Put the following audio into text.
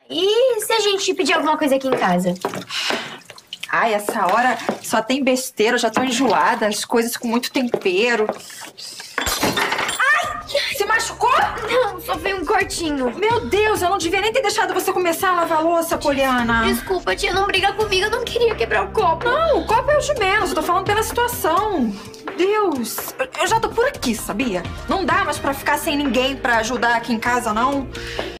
E se a gente pedir alguma coisa aqui em casa? Ai, essa hora só tem besteira, eu já tô enjoada, as coisas com muito tempero. Ai! Se machucou? Não, só foi um cortinho. Meu Deus, eu não devia nem ter deixado você começar a lavar a louça, Poliana. Desculpa, tia, não briga comigo, eu não queria quebrar o copo. Não, o copo é o de menos, eu tô falando pela situação. Deus, eu já tô por aqui, sabia? Não dá mais pra ficar sem ninguém pra ajudar aqui em casa, não.